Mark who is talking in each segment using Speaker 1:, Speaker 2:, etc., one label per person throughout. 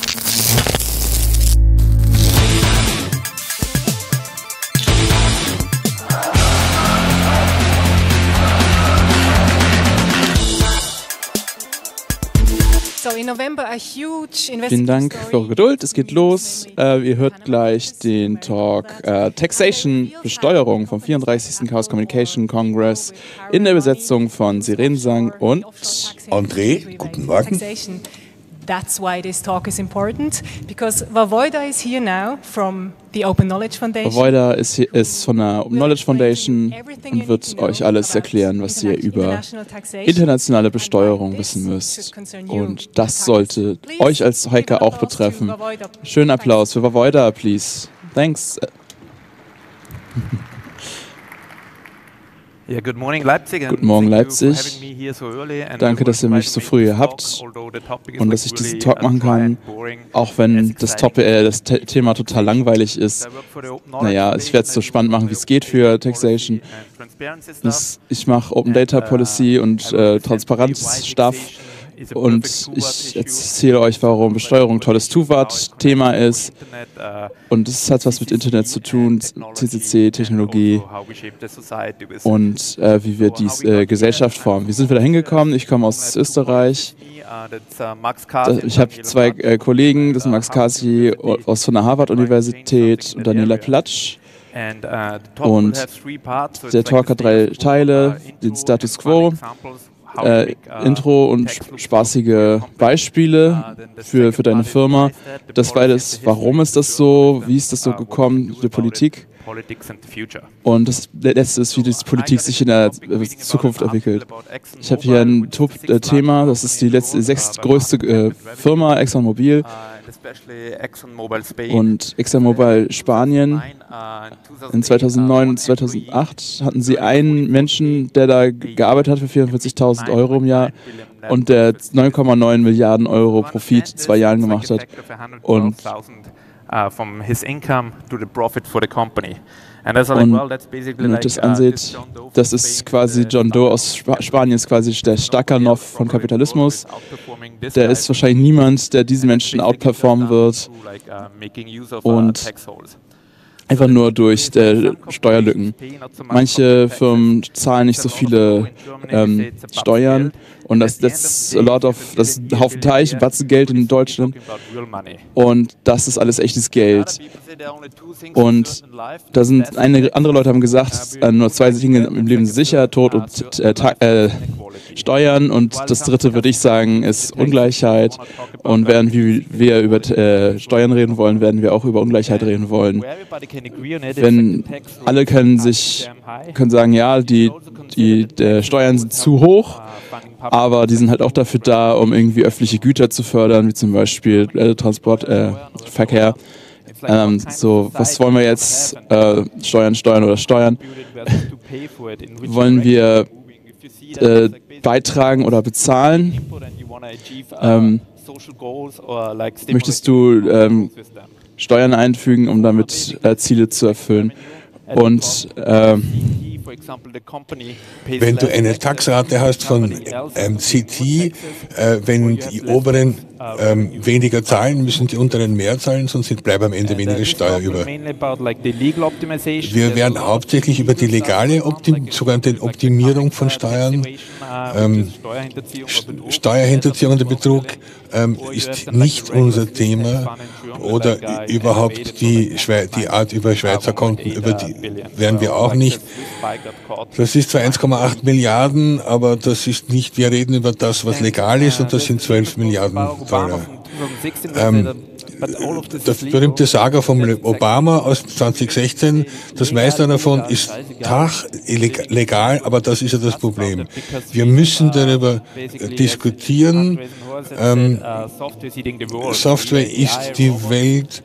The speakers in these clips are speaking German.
Speaker 1: Vielen Dank für eure Geduld. Es geht los. Ihr hört gleich den Talk Taxation, Besteuerung vom 34. Chaos Communication Congress in der Besetzung von Sirensang und
Speaker 2: André. Guten Morgen.
Speaker 3: That's why this talk is important, because Vojvoda is here now from the Open Knowledge Foundation.
Speaker 1: Vojvoda ist von der Open Knowledge Foundation und wird euch alles erklären, was ihr über internationale Besteuerung wissen müsst. Und das sollte euch als Hacker auch betreffen. Schönen Applaus für Vojvoda, please. Thanks.
Speaker 4: Ja, guten Morgen Leipzig.
Speaker 1: Guten Morgen Leipzig. Danke, dass ihr mich so früh hier habt und dass ich diesen Talk machen kann, auch wenn das Thema total langweilig ist. Naja, ich werde es so spannend machen, wie es geht für Taxation. Ich mache Open Data Policy und Transparenz-Stuff. Und ich erzähle euch, warum Besteuerung ein tolles Thema ist. Und es hat was mit Internet zu tun, CCC, Technologie und wie wir die Gesellschaft formen. Wie sind wir da hingekommen? Ich komme aus Österreich. Ich habe zwei Kollegen, das sind Max Kasi von der Harvard-Universität und Daniela Platsch. Und der Talk hat 3 Teile, den Status Quo, Intro und spaßige Beispiele für deine Firma. Das zweite ist, warum ist das so, wie ist das so gekommen, die Politik. Und das letzte ist, wie die Politik sich in der Zukunft entwickelt. Ich habe hier ein Thema, das ist die 6. größte Firma, ExxonMobil. Und ExxonMobil Spanien. In 2009 und 2008 hatten sie einen Menschen, der da gearbeitet hat für 44.000 Euro im Jahr und der 9,9 Milliarden Euro Profit in 2 Jahren gemacht hat. Und
Speaker 4: from his income to the profit for the company.
Speaker 1: Und wenn ihr das anseht, das ist quasi John Doe aus Spanien, ist quasi der Stakhanov von Kapitalismus. Der ist wahrscheinlich niemand, der diesen Menschen outperformen wird. Und einfach nur durch Steuerlücken. Manche Firmen zahlen nicht so viele Steuern und das ist ein Haufen Teich, ein Batzen Geld in Deutschland und das ist alles echtes Geld. Und da sind andere Leute haben gesagt, nur 2 Dinge im Leben sind sicher, Tod und Steuern, und das dritte, würde ich sagen, ist Ungleichheit. Und während wir über Steuern reden wollen, werden wir auch über Ungleichheit reden wollen. Wenn alle können sagen, ja, die Steuern sind zu hoch, aber die sind halt auch dafür da, um irgendwie öffentliche Güter zu fördern, wie zum Beispiel Verkehr. Was wollen wir jetzt? Steuern oder steuern? Wollen wir beitragen oder bezahlen? Möchtest du Steuern einfügen, um damit Ziele zu erfüllen? Und
Speaker 2: wenn du eine Taxrate hast von CT, wenn die oberen weniger zahlen, müssen die unteren mehr zahlen, sonst bleibt am Ende weniger Steuer über. Wir werden hauptsächlich über die legale sogenannte Optimierung von Steuern, Steuerhinterziehung und Betrug ist nicht unser Thema, oder überhaupt die Art über Schweizer Konten, über die werden wir auch nicht. Das ist zwar 1,8 Milliarden, aber das ist nicht, wir reden über das, was legal ist, und das sind 12 Milliarden Dollar. Das berühmte Saga von Obama aus 2016, das meiste davon ist legal, aber das ist ja das Problem. Wir müssen darüber diskutieren. Software ist die Welt.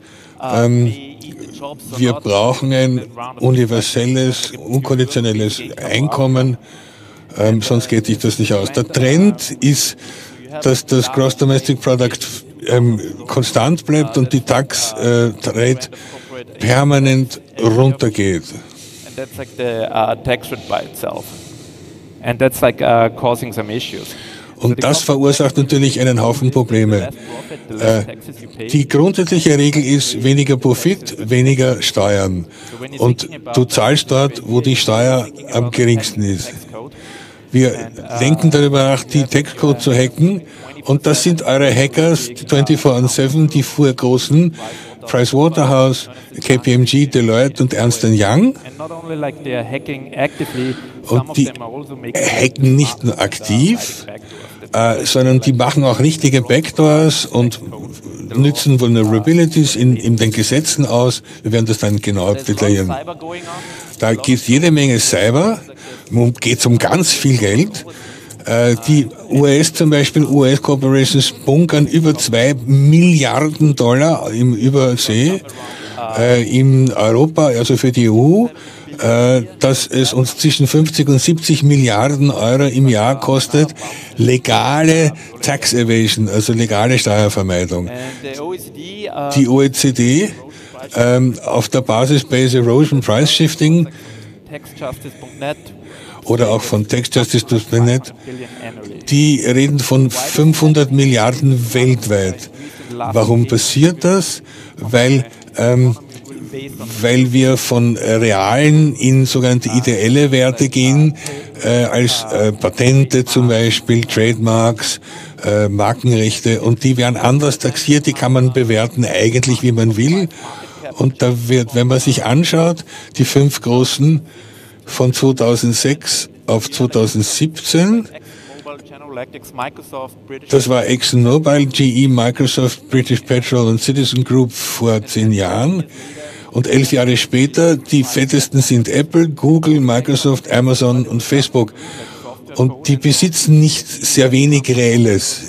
Speaker 2: Wir brauchen ein universelles, unkonditionelles Einkommen, sonst geht sich das nicht aus. Der Trend ist, dass das Gross Domestic Product konstant bleibt und die Tax-Rate permanent runtergeht.
Speaker 4: And that's like the tax rate by itself. And that's like causing some issues.
Speaker 2: Und das verursacht natürlich einen Haufen Probleme. Die grundsätzliche Regel ist weniger Profit, weniger Steuern. Und du zahlst dort, wo die Steuer am geringsten ist. Wir denken darüber nach, die Textcode zu hacken. Und das sind eure Hackers, die 24/7, die vorgroßen, Pricewaterhouse, KPMG, Deloitte und Ernst & Young. Und die hacken nicht nur aktiv, sondern die machen auch richtige Backdoors und nützen Vulnerabilities in den Gesetzen aus. Wir werden das dann genauer detaillieren. Da gibt es jede Menge Cyber, geht es um ganz viel Geld. Die US zum Beispiel, US Corporations bunkern über 2 Milliarden Dollar im Übersee, in Europa, also für die EU, dass es uns zwischen 50 und 70 Milliarden Euro im Jahr kostet, legale Tax Evasion, also legale Steuervermeidung. Die OECD auf der Basis Base Erosion Price Shifting oder auch von TaxJustice.net, die reden von 500 Milliarden weltweit. Warum passiert das? Weil wir von realen in sogenannte ideelle Werte gehen, als Patente zum Beispiel, Trademarks, Markenrechte, und die werden anders taxiert, die kann man bewerten eigentlich wie man will. Und da wird, wenn man sich anschaut, die 5 großen von 2006 auf 2017, das war ExxonMobil, GE, Microsoft, British Petrol und Citizen Group vor 10 Jahren. Und 11 Jahre später, die fettesten sind Apple, Google, Microsoft, Amazon und Facebook. Und die besitzen nicht sehr wenig Reelles.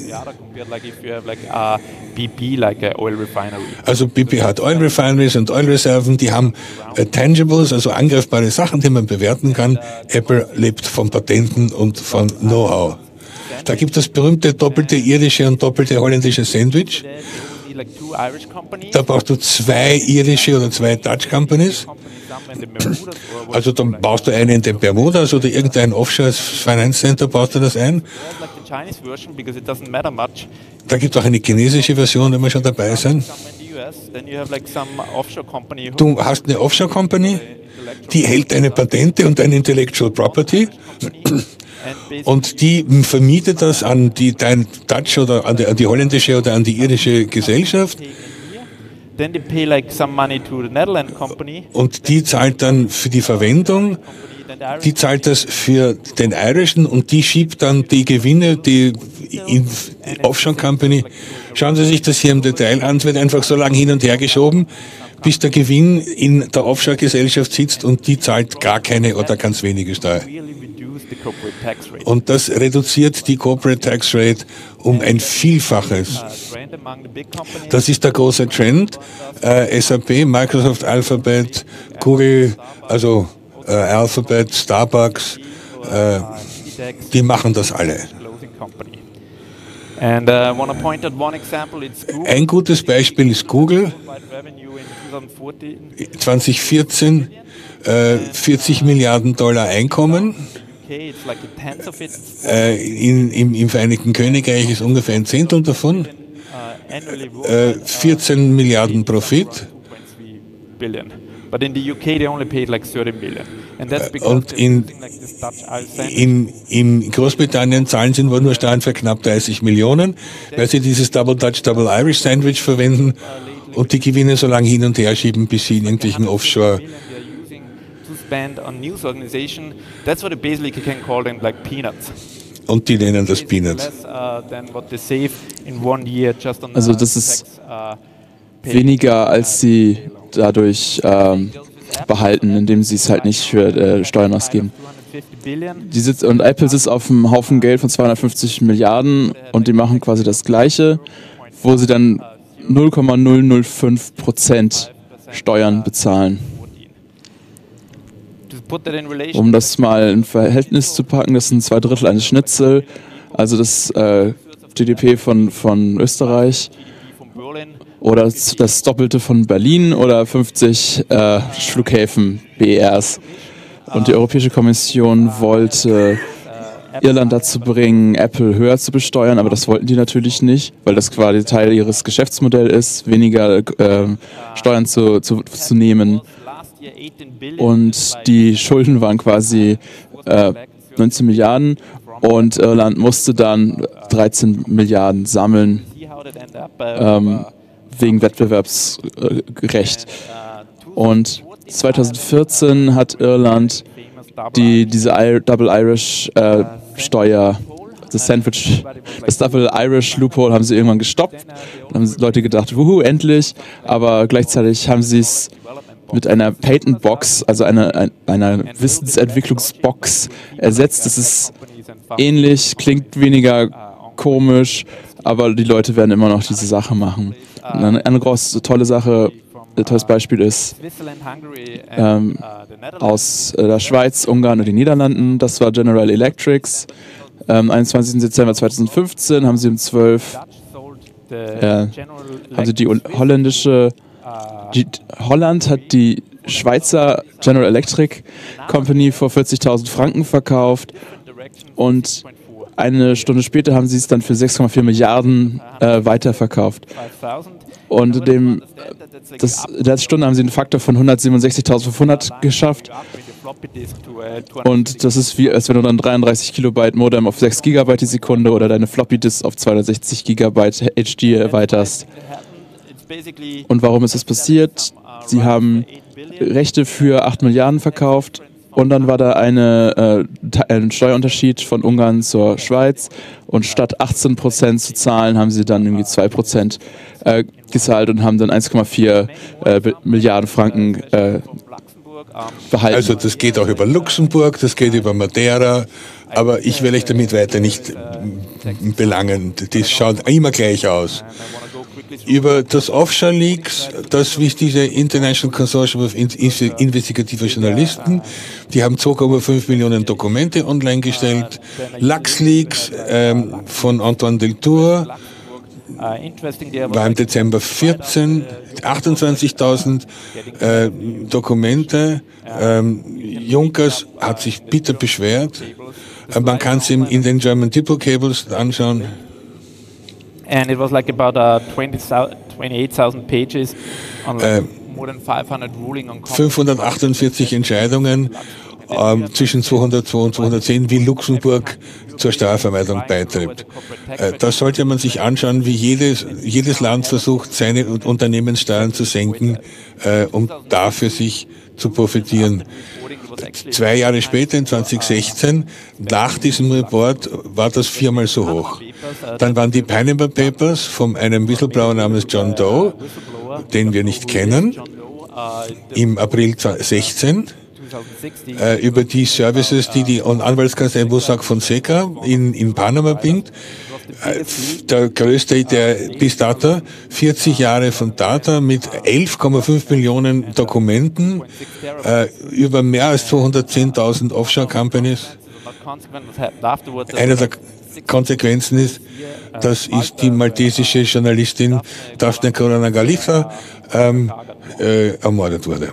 Speaker 2: Also BP hat Oil Refineries und Ölreserven, die haben Tangibles, also angreifbare Sachen, die man bewerten kann. Apple lebt von Patenten und von Know-how. Da gibt es das berühmte doppelte irische und doppelte holländische Sandwich. Da brauchst du 2 irische oder 2 Dutch Companies. Also dann baust du eine in den Bermudas oder irgendein Offshore Finance Center, baust du das ein. Da gibt es auch eine chinesische Version, wenn wir schon dabei sind. Du hast eine Offshore Company, die hält eine Patente und eine Intellectual Property. Und die vermietet das an die Dutch oder an die holländische oder an die irische Gesellschaft. Und die zahlt dann für die Verwendung, die zahlt das für den irischen und die schiebt dann die Gewinne, die in Offshore Company. Schauen Sie sich das hier im Detail an, es wird einfach so lange hin und her geschoben, bis der Gewinn in der Offshore-Gesellschaft sitzt und die zahlt gar keine oder ganz wenige Steuer. Und das reduziert die Corporate Tax Rate um ein Vielfaches. Das ist der große Trend. SAP, Microsoft, Alphabet, Google, also Alphabet, Starbucks, die machen das alle. Ein gutes Beispiel ist Google. 2014 40 Milliarden Dollar Einkommen. Im Vereinigten Königreich ist ungefähr ein Zehntel davon. 14 Milliarden Profit. Und in Großbritannien zahlen sie nur Steuern für knapp 30 Millionen, weil sie dieses Double Dutch, Double Irish Sandwich verwenden und die Gewinne so lange hin und her schieben, bis sie in irgendwelchen Offshore und die nennen das Peanuts.
Speaker 1: Also das ist weniger, als sie dadurch behalten, indem sie es halt nicht für Steuern ausgeben. Und Apple sitzt auf einem Haufen Geld von 250 Milliarden und die machen quasi das Gleiche, wo sie dann 0,005% Steuern bezahlen. Um das mal in Verhältnis zu packen, das sind 2/3 eines Schnitzel, also das GDP von Österreich oder das Doppelte von Berlin oder 50 Flughäfen BERs. Und die Europäische Kommission wollte Irland dazu bringen, Apple höher zu besteuern, aber das wollten die natürlich nicht, weil das quasi Teil ihres Geschäftsmodells ist, weniger Steuern zu nehmen. Und die Schulden waren quasi 19 Milliarden und Irland musste dann 13 Milliarden sammeln wegen Wettbewerbsrecht. Und 2014 hat Irland diese Double Irish Steuer, das Double Irish Loophole haben sie irgendwann gestoppt. Dann haben Leute gedacht, wuhu, endlich. Aber gleichzeitig haben sie es mit einer Patent Box, also einer Wissensentwicklungsbox ersetzt. Das ist ähnlich, klingt weniger komisch, aber die Leute werden immer noch diese Sache machen. Und eine tolles Beispiel ist aus der Schweiz, Ungarn und den Niederlanden. Das war General Electrics. Am 21. Dezember 2015 haben sie um 12 Holland hat die Schweizer General Electric Company vor 40.000 Franken verkauft und eine Stunde später haben sie es dann für 6,4 Milliarden weiterverkauft. Und in der Stunde haben sie einen Faktor von 167.500 geschafft. Und das ist wie, als wenn du dann 33 Kilobyte Modem auf 6 Gigabyte die Sekunde oder deine Floppy Disk auf 260 Gigabyte HD erweiterst. Und warum ist das passiert? Sie haben Rechte für 8 Milliarden verkauft und dann war da ein Steuerunterschied von Ungarn zur Schweiz und statt 18% zu zahlen, haben sie dann irgendwie 2% gezahlt und haben dann 1,4 Milliarden Franken behalten.
Speaker 2: Also das geht auch über Luxemburg, das geht über Madeira, aber ich will euch damit weiter nicht belangen. Das schaut immer gleich aus. Über das Offshore Leaks, das ist diese International Consortium of Investigative Journalisten, die haben 2,5 Millionen Dokumente online gestellt. LuxLeaks von Antoine Deltour war im Dezember 14, 28.000 Dokumente. Junkers hat sich bitter beschwert. Man kann es in den German Diplo Cables anschauen.
Speaker 4: And it was like about 28,000 pages on like more than 500 ruling on
Speaker 2: 548 Entscheidungen zwischen 202 und 210, wie Luxemburg zur Steuervermeidung beiträgt. Da sollte man sich anschauen, wie jedes Land versucht, seine Unternehmenssteuern zu senken, um dafür sich zu profitieren. 2 Jahre später, in 2016, nach diesem Report, war das 4-mal so hoch. Dann waren die Panama Papers von einem Whistleblower namens John Doe, den wir nicht kennen, im April 2016, über die Services, die Anwaltskanzlei Mossack Fonseca in Panama bringt. Der größte der bis dato, 40 Jahre von Data mit 11,5 Millionen Dokumenten über mehr als 210.000 Offshore-Companies. Eine der Konsequenzen ist, dass die maltesische Journalistin Daphne Caruana Galizia ermordet wurde.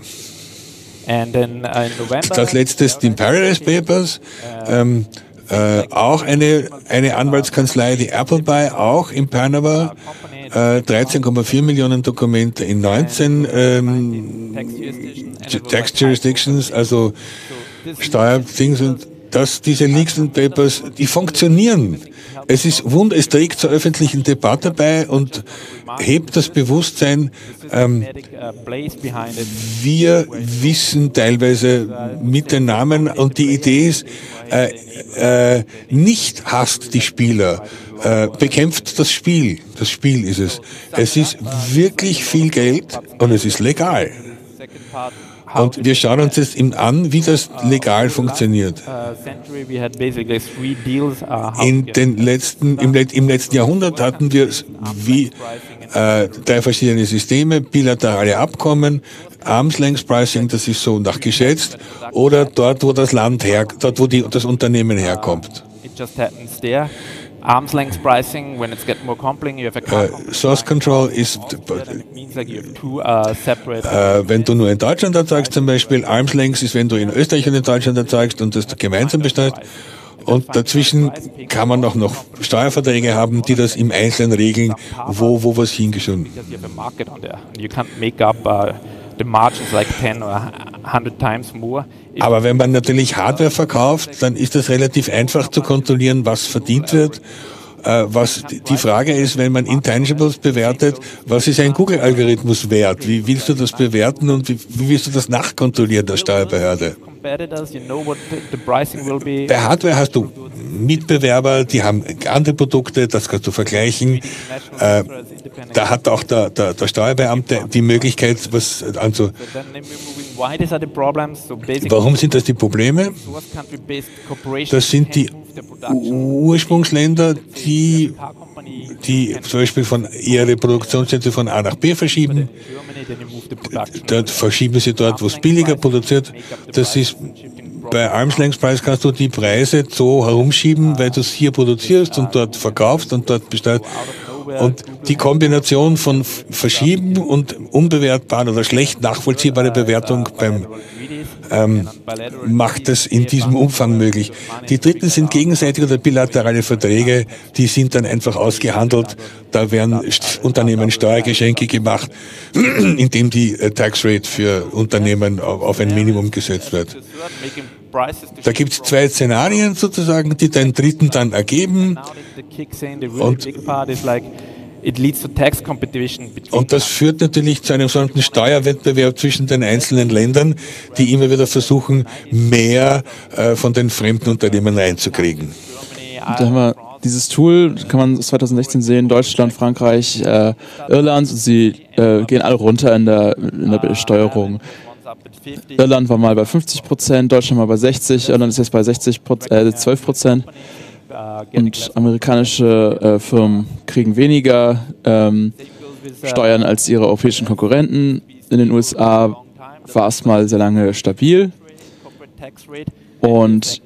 Speaker 2: Das letzte ist die Paradise Papers. Auch eine Anwaltskanzlei, die Appleby, auch in Panama, 13,4 Millionen Dokumente in 19 Tax Jurisdictions, also Steuerdings, und diese Leaks und Papers, die funktionieren. Es trägt zur öffentlichen Debatte bei und hebt das Bewusstsein. Wir wissen teilweise mit den Namen, und die Idee ist, nicht hasst die Spieler, bekämpft das Spiel. Das Spiel ist es. Es ist wirklich viel Geld und es ist legal. Und wir schauen uns jetzt an, wie das legal funktioniert. Im letzten Jahrhundert hatten wir 3 verschiedene Systeme, bilaterale Abkommen, Arm's-Length Pricing, das ist so nachgeschätzt, oder dort, wo das das Unternehmen herkommt.
Speaker 4: Arm's-length pricing, when it's get more complex, you have a
Speaker 2: Source Control ist, wenn du nur in Deutschland erzeugst zum Beispiel, Arm's-length ist, wenn du in Österreich und in Deutschland erzeugst und das gemeinsam besteuert. Und dazwischen kann man auch noch Steuerverträge haben, die das im Einzelnen regeln, wo was hingeschoben. Aber wenn man natürlich Hardware verkauft, dann ist das relativ einfach zu kontrollieren, was verdient wird. Was die Frage ist, wenn man Intangibles bewertet, was ist ein Google-Algorithmus wert? Wie willst du das bewerten und wie willst du das nachkontrollieren, der Steuerbehörde? Bei Hardware hast du Mitbewerber, die haben andere Produkte, das kannst du vergleichen. Da hat auch der Steuerbeamte die Möglichkeit, was also. Warum sind das die Probleme? Das sind die Ursprungsländer, die zum Beispiel von ihre Produktionssätze von A nach B verschieben. Dort verschieben sie dort, wo es billiger produziert. Das ist bei Arm's-Length-Preis kannst du die Preise so herumschieben, weil du es hier produzierst und dort verkaufst und dort bestellst. Und die Kombination von Verschieben und unbewertbaren oder schlecht nachvollziehbare Bewertung macht es in diesem Umfang möglich. Die dritten sind gegenseitige oder bilaterale Verträge, die sind dann einfach ausgehandelt. Da werden Unternehmen Steuergeschenke gemacht, indem die Tax Rate für Unternehmen auf ein Minimum gesetzt wird. Da gibt es zwei Szenarien sozusagen, die den dritten dann ergeben. Und das führt natürlich zu einem solchen Steuerwettbewerb zwischen den einzelnen Ländern, die immer wieder versuchen, mehr von den fremden Unternehmen reinzukriegen.
Speaker 1: Da haben wir dieses Tool, kann man 2016 sehen, Deutschland, Frankreich, Irland, sie gehen alle runter in der Besteuerung. Irland war mal bei 50%, Deutschland mal bei 60%, Irland ist jetzt bei 12%. Und amerikanische Firmen kriegen weniger Steuern als ihre europäischen Konkurrenten. In den USA war es mal sehr lange stabil. Und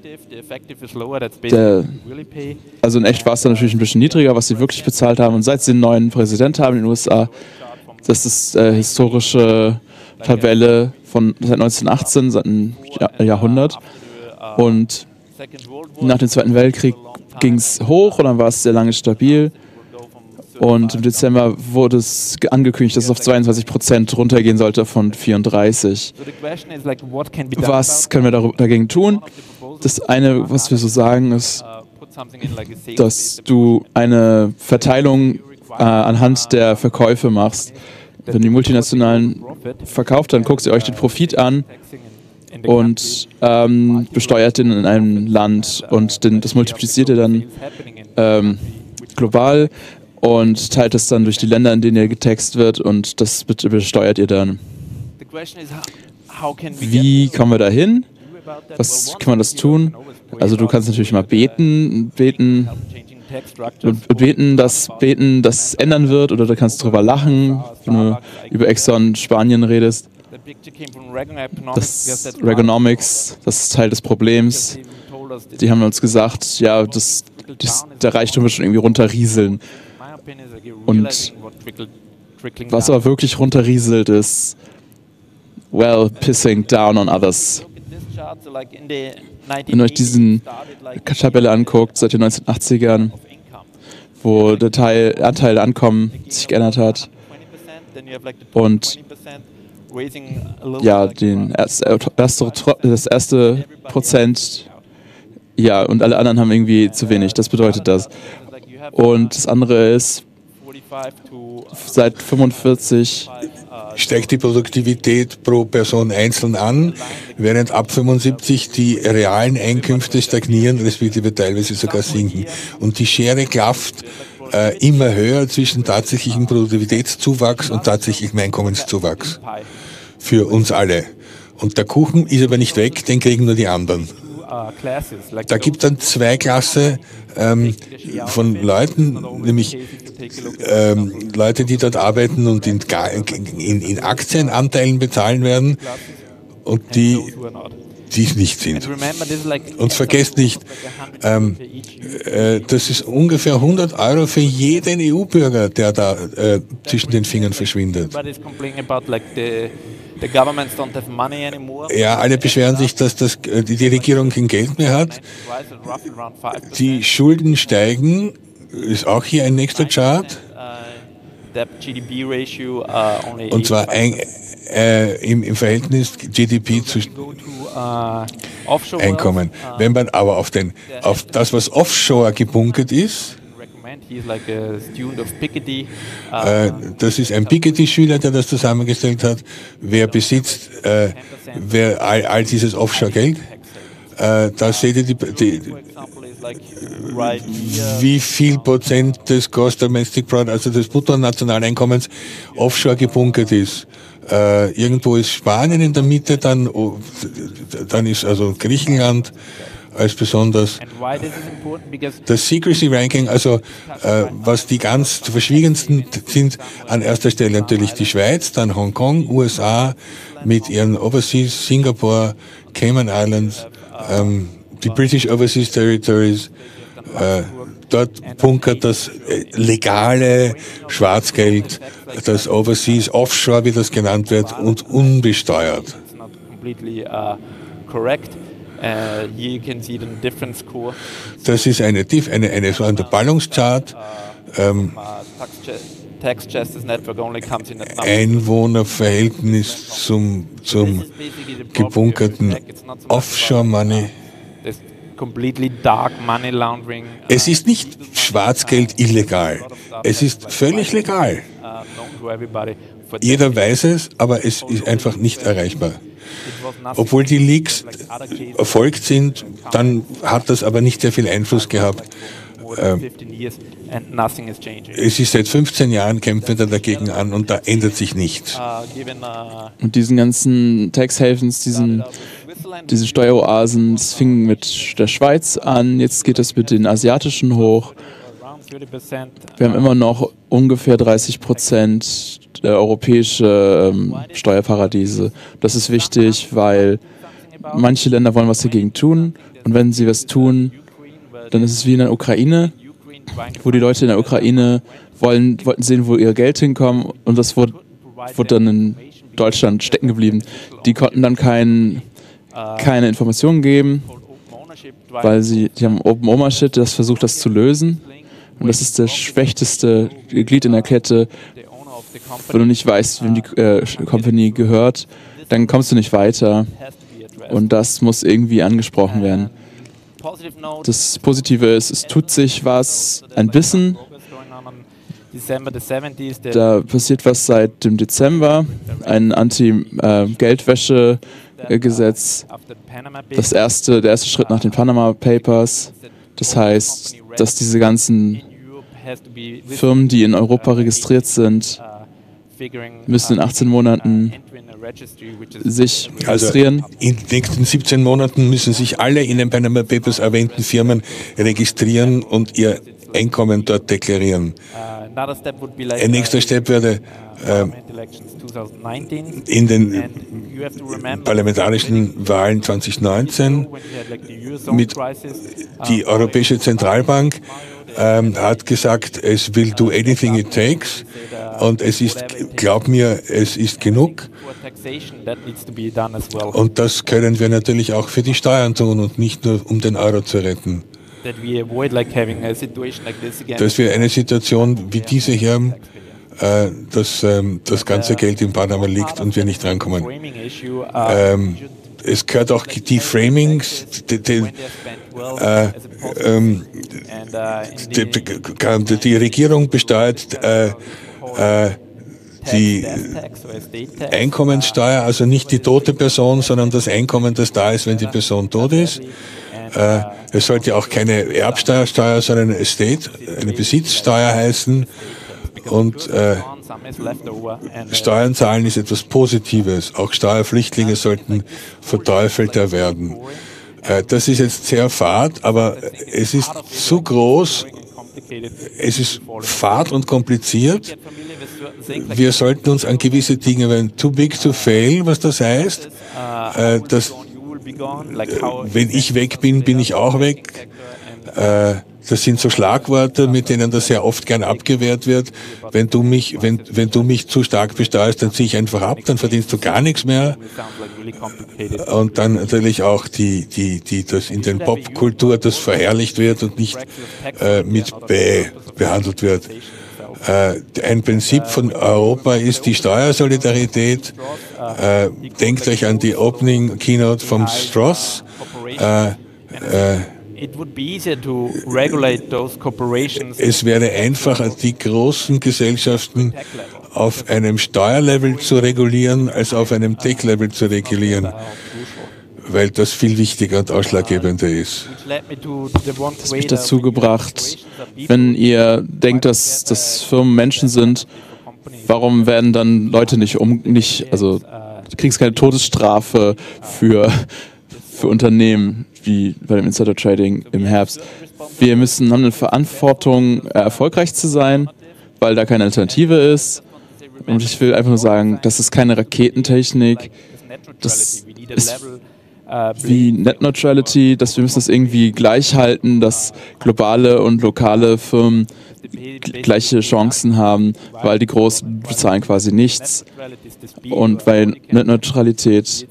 Speaker 1: also in echt war es dann natürlich ein bisschen niedriger, was sie wirklich bezahlt haben. Und seit sie einen neuen Präsident haben in den USA, das ist historische Tabelle von seit 1918, seit einem Jahrhundert. Und nach dem Zweiten Weltkrieg ging es hoch und dann war es sehr lange stabil. Und im Dezember wurde es angekündigt, dass es auf 22% runtergehen sollte von 34%. Was können wir dagegen tun? Das eine, was wir so sagen, ist, dass du eine Verteilung anhand der Verkäufe machst. Wenn die Multinationalen verkauft, dann guckt ihr euch den Profit an und besteuert den in einem Land und das multipliziert ihr dann global und teilt es dann durch die Länder, in denen ihr getaxt wird und das besteuert ihr dann. Wie kommen wir da hin? Was kann man das tun? Also du kannst natürlich mal beten, dass es ändern wird, oder du kannst drüber lachen, wenn du über Exxon Spanien redest. Das Reaganomics, das ist Teil des Problems. Die haben uns gesagt, ja, der Reichtum wird schon irgendwie runterrieseln. Und was aber wirklich runterrieselt ist, well, pissing down on others. Wenn ihr euch diesen Tabelle anguckt, seit den 1980ern, wo der Anteil der Einkommen sich geändert hat und ja, das erste Prozent, ja, und alle anderen haben irgendwie zu wenig, das bedeutet das. Und das andere ist, seit 45
Speaker 2: steigt die Produktivität pro Person einzeln an, während ab 75 die realen Einkünfte stagnieren, respektive teilweise sogar sinken. Und die Schere klafft immer höher zwischen tatsächlichem Produktivitätszuwachs und tatsächlichem Einkommenszuwachs für uns alle. Und der Kuchen ist aber nicht weg, den kriegen nur die anderen. Da gibt es dann zwei Klassen von Leuten, nämlich Leute, die dort arbeiten und in Aktienanteilen bezahlen werden und die es nicht sind. Und vergesst nicht, das ist ungefähr 100 € für jeden EU-Bürger, der da zwischen den Fingern verschwindet. Ja, alle beschweren sich, dass die Regierung kein Geld mehr hat. Die Schulden steigen, ist auch hier ein nächster Chart. Und zwar im Verhältnis GDP zu Einkommen. Wenn man aber auf das, was offshore gebunkert ist, das ist ein Piketty-Schüler, der das zusammengestellt hat. Wer besitzt all dieses Offshore-Geld? Da seht ihr wie viel Prozent des Gross Domestic Product, also des Bruttonationaleinkommens, offshore gebunkert ist. Irgendwo ist Spanien in der Mitte, dann ist also Griechenland als besonders. Das Secrecy Ranking, also was die ganz verschwiegensten sind, an erster Stelle natürlich die Schweiz, dann Hongkong, USA mit ihren Overseas, Singapore, Cayman Islands, die British Overseas Territories, dort bunkert das legale Schwarzgeld, das Overseas, Offshore, wie das genannt wird, und unbesteuert. Das ist so ein Ballungschart. Einwohnerverhältnis zum gebunkerten Offshore Money. Es ist nicht Schwarzgeld illegal. Es ist völlig legal. Jeder weiß es, aber es ist einfach nicht erreichbar. Obwohl die Leaks erfolgt sind, dann hat das aber nicht sehr viel Einfluss gehabt. Es ist seit 15 Jahren, kämpft er dagegen an und da ändert sich nichts.
Speaker 1: Und diesen ganzen Tax Havens, diese Steueroasen, das fing mit der Schweiz an, jetzt geht es mit den asiatischen hoch. Wir haben immer noch ungefähr 30% europäische Steuerparadiese. Das ist wichtig, weil manche Länder wollen was dagegen tun und wenn sie was tun, dann ist es wie in der Ukraine, wo die Leute in der Ukraine wollten sehen, wo ihr Geld hinkommt und das wurde dann in Deutschland stecken geblieben. Die konnten dann keine Informationen geben, weil die haben Open Ownership, das versucht, das zu lösen. Und das ist das schwächste Glied in der Kette. Wenn du nicht weißt, wem die Company gehört, dann kommst du nicht weiter. Und das muss irgendwie angesprochen werden. Das Positive ist, es tut sich was, ein bisschen. Da passiert was seit dem Dezember, ein Anti-Geldwäsche-Gesetz. Der erste Schritt nach den Panama Papers. Das heißt, dass diese ganzen Firmen, die in Europa registriert sind, müssen in 18 Monaten sich registrieren.
Speaker 2: Also in den nächsten 17 Monaten müssen sich alle in den Panama Papers erwähnten Firmen registrieren und ihr Einkommen dort deklarieren. Ein nächster Step wäre in den parlamentarischen Wahlen 2019 mit die Europäische Zentralbank hat gesagt, es will do anything it takes und es ist, glaub mir, es ist genug. Und das können wir natürlich auch für die Steuern tun und nicht nur um den Euro zu retten. Dass wir eine Situation wie diese hier haben, dass das ganze Geld in Panama liegt und wir nicht rankommen. Es gehört auch die Framings, die Regierung besteuert die Einkommenssteuer, also nicht die tote Person, sondern das Einkommen, das da ist, wenn die Person tot ist. Es sollte auch keine Erbsteuer, sondern eine Besitzsteuer heißen. Und Steuern zahlen ist etwas Positives. Auch Steuerflüchtlinge sollten verteufelter werden. Das ist jetzt sehr fad, aber es ist zu groß, es ist fad und kompliziert. Wir sollten uns an gewisse Dinge, wenn too big to fail, was das heißt, dass wenn ich weg bin, bin ich auch weg. Das sind so Schlagworte, mit denen das sehr oft gern abgewehrt wird. Wenn du mich zu stark besteuerst, dann ziehe ich einfach ab, dann verdienst du gar nichts mehr. Und dann natürlich auch das in den Popkultur, das verherrlicht wird und nicht mit behandelt wird. Ein Prinzip von Europa ist die Steuersolidarität. Denkt euch an die Opening Keynote vom Stross. Es wäre einfacher, die großen Gesellschaften auf einem Steuerlevel zu regulieren, als auf einem Tech-Level zu regulieren, weil das viel wichtiger und ausschlaggebender ist.
Speaker 1: Das hat mich dazu gebracht, wenn ihr denkt, dass Firmen Menschen sind, warum werden dann Leute also du kriegst keine Todesstrafe für Unternehmen, wie bei dem Insider-Trading im Herbst. Wir haben eine Verantwortung, erfolgreich zu sein, weil da keine Alternative ist. Und ich will einfach nur sagen, das ist keine Raketentechnik. Das ist wie Net Neutrality, dass wir müssen das irgendwie gleich halten, dass globale und lokale Firmen gleiche Chancen haben, weil die Großen bezahlen quasi nichts. Und weil Net Neutralität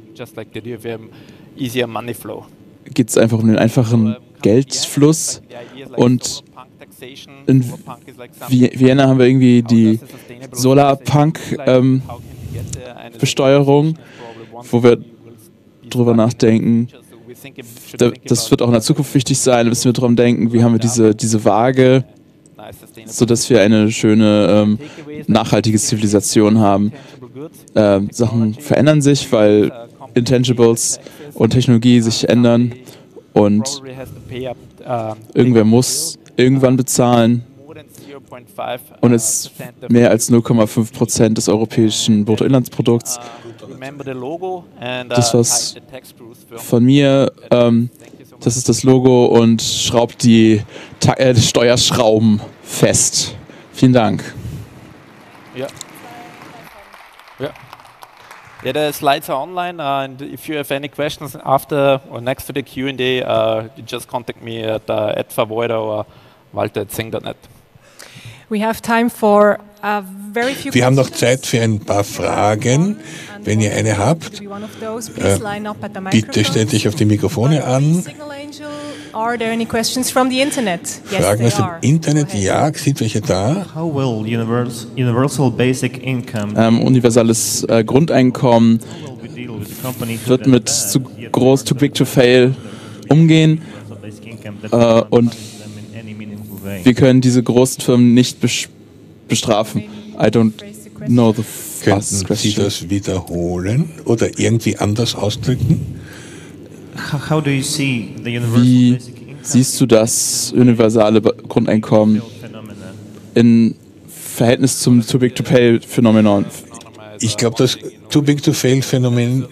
Speaker 1: geht es einfach um den einfachen Geldfluss. Und in Vienna haben wir irgendwie die Solarpunk-Besteuerung, wo wir drüber nachdenken. Das wird auch in der Zukunft wichtig sein, müssen wir darum denken, wie haben wir diese Waage, sodass wir eine schöne, nachhaltige Zivilisation haben. Sachen verändern sich, weil Intangibles und Technologie sich ändern und irgendwer muss irgendwann bezahlen und es mehr als 0,5% des europäischen Bruttoinlandsprodukts. Das war's von mir. Das ist das Logo und schraubt die Steuerschrauben fest. Vielen Dank.
Speaker 4: Ja. Yeah, the slides are online, and if you have any questions after or next to the Q&A, you just contact me at @favoida or walter@zing.net.
Speaker 3: We have time for very few.
Speaker 2: Wir haben noch Zeit für ein paar Fragen. Wenn ihr eine habt, bitte stellt euch auf die Mikrofone an.
Speaker 3: Are there any questions from the internet?
Speaker 2: Fragen aus dem Internet? Ja, sind welche da?
Speaker 5: How will universal basic income
Speaker 1: universales Grundeinkommen wird mit zu groß, too big to fail umgehen und wir können diese großen Firmen nicht bestrafen. I don't know the first
Speaker 2: question. Könnten Sie das wiederholen oder irgendwie anders ausdrücken?
Speaker 1: Wie siehst du das universale Grundeinkommen in Verhältnis zum Too Big to Fail Phänomen?
Speaker 2: Ich glaube, das Too Big to Fail Phänomen,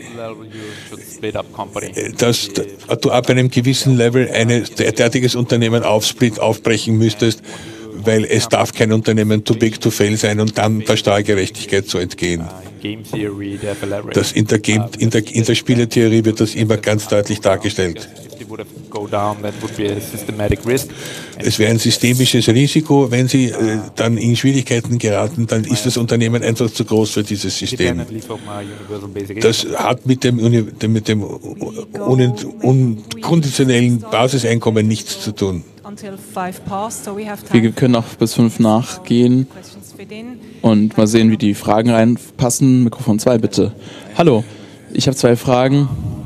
Speaker 2: dass du ab einem gewissen Level ein derartiges Unternehmen aufbrechen müsstest, weil es darf kein Unternehmen too big to fail sein und dann der Steuergerechtigkeit zu entgehen. Das in der Spieletheorie wird das immer ganz deutlich dargestellt. Es wäre ein systemisches Risiko, wenn Sie dann in Schwierigkeiten geraten, dann ist das Unternehmen einfach zu groß für dieses System. Das hat mit dem unkonditionellen Basiseinkommen nichts zu tun.
Speaker 1: Wir können auch bis 5 nachgehen und mal sehen, wie die Fragen reinpassen. Mikrofon 2, bitte. Hallo, ich habe 2 Fragen.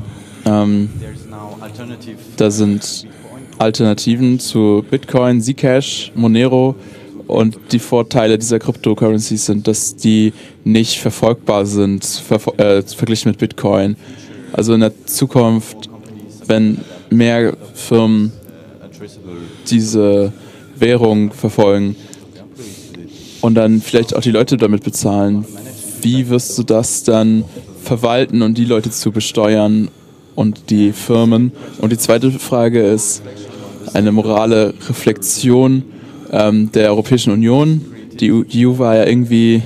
Speaker 1: Da sind Alternativen zu Bitcoin, Zcash, Monero und die Vorteile dieser Cryptocurrencies sind, dass die nicht verfolgbar sind, verglichen mit Bitcoin. Also in der Zukunft, wenn mehr Firmen diese Währung verfolgen und dann vielleicht auch die Leute damit bezahlen, wie wirst du das dann verwalten und die Leute zu besteuern und die Firmen? Und die zweite Frage ist eine morale Reflexion der Europäischen Union. Die EU war ja irgendwie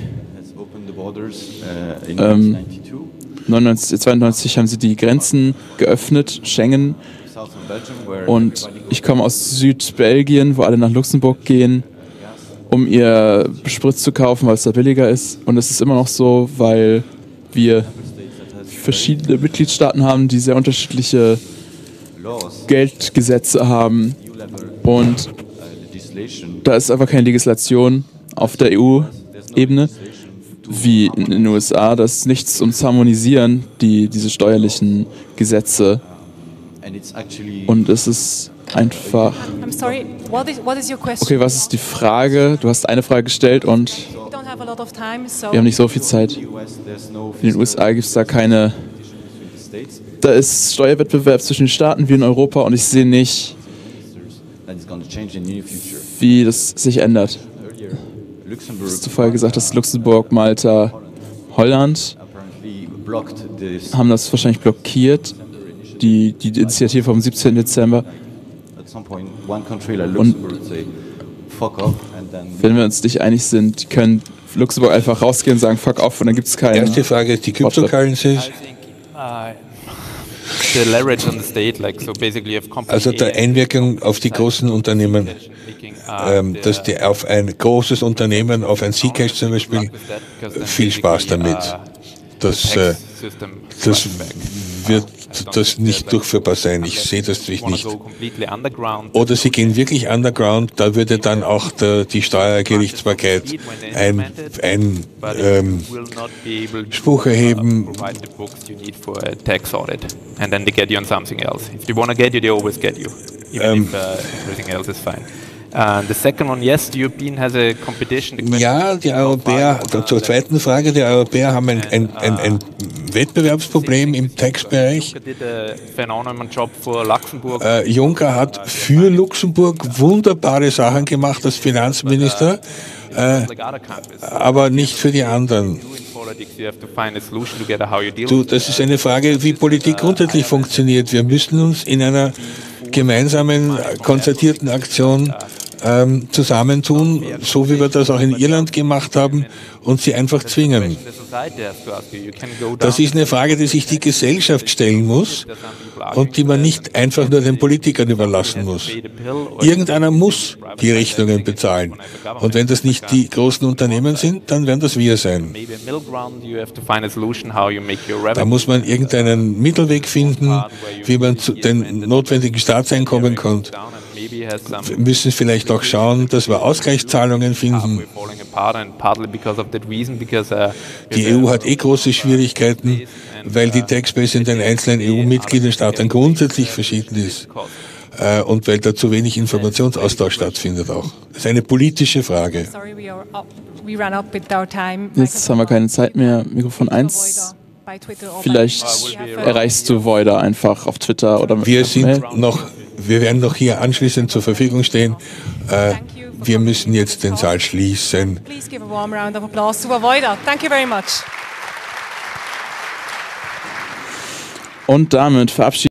Speaker 1: 92 haben sie die Grenzen geöffnet, Schengen, Und ich komme aus Südbelgien, wo alle nach Luxemburg gehen, um ihr Sprit zu kaufen, weil es da billiger ist. Und es ist immer noch so, weil wir verschiedene Mitgliedstaaten haben, die sehr unterschiedliche Geldgesetze haben. Und da ist einfach keine Legislation auf der EU-Ebene, wie in den USA. Da ist nichts um zu harmonisieren, diese steuerlichen Gesetze. Und es ist einfach...
Speaker 3: I'm sorry, what is your question?
Speaker 1: Okay, was ist die Frage? Du hast eine Frage gestellt und wir haben nicht so viel Zeit. In den USA gibt es da keine... Da ist Steuerwettbewerb zwischen den Staaten wie in Europa und ich sehe nicht, wie das sich ändert. Du hast zuvor gesagt, dass Luxemburg, Malta, Holland haben das wahrscheinlich blockiert, die Initiative vom 17. Dezember. Und wenn wir uns nicht einig sind, können Luxemburg einfach rausgehen und sagen, fuck off, und dann gibt es keinen.
Speaker 2: Erste Frage ist die Cryptocurrencies. Also der Einwirkung auf die großen Unternehmen, dass die auf ein großes Unternehmen, auf ein Zcash zum Beispiel, viel Spaß damit. Das wird das nicht durchführbar sein. Ich sehe das nicht. Oder sie gehen wirklich underground, da würde dann auch die Steuergerichtsbarkeit ein Spruch erheben. Ja, die Europäer, zur zweiten Frage, die Europäer haben ein Wettbewerbsproblem im Tax-Bereich. Juncker hat für Luxemburg wunderbare Sachen gemacht als Finanzminister, aber nicht für die anderen. Das ist eine Frage, wie Politik grundsätzlich funktioniert. Wir müssen uns in einer gemeinsamen, konzertierten Aktion zusammentun, so wie wir das auch in Irland gemacht haben, und sie einfach zwingen. Das ist eine Frage, die sich die Gesellschaft stellen muss und die man nicht einfach nur den Politikern überlassen muss. Irgendeiner muss die Rechnungen bezahlen. Und wenn das nicht die großen Unternehmen sind, dann werden das wir sein. Da muss man irgendeinen Mittelweg finden, wie man zu den notwendigen Staatseinkommen kommt. Wir müssen vielleicht auch schauen, dass wir Ausgleichszahlungen finden. Die EU hat große Schwierigkeiten, weil die Taxbase in den einzelnen EU-Mitgliedstaaten grundsätzlich verschieden ist und weil da zu wenig Informationsaustausch stattfindet auch. Das ist eine politische Frage.
Speaker 1: Jetzt haben wir keine Zeit mehr. Mikrofon 1. Vielleicht erreichst du Voida einfach auf Twitter oder mit
Speaker 2: Wir werden noch hier anschließend zur Verfügung stehen. Wir müssen jetzt den Saal schließen.
Speaker 1: Und damit verabschieden